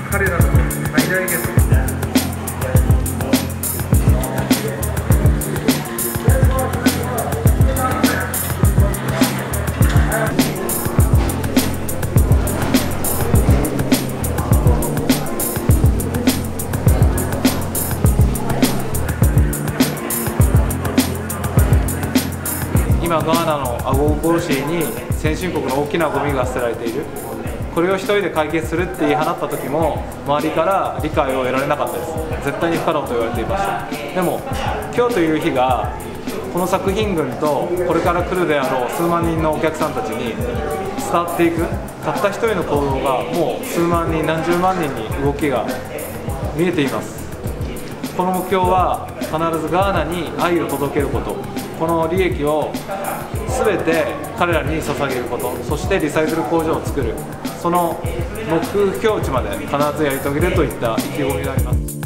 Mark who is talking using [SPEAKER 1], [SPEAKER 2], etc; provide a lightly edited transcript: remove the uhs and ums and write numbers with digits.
[SPEAKER 1] 彼らの最大限の
[SPEAKER 2] 今ガーナのアゴーボルシーに先進国の大きなゴミが捨てられている。これを一人で解決するって言い放った時も周りから理解を得られなかったです。絶対に不可能と言われていました。でも今日という日がこの作品群とこれから来るであろう数万人のお客さんたちに伝わっていく、たった一人の行動がもう数万人何十万人に動きが見えています。この目標は必ずガーナに愛を届けること、この利益を全て彼らに捧げること、そしてリサイクル工場を作る、その目標値まで必ずやり遂げるといった意気込みがあります。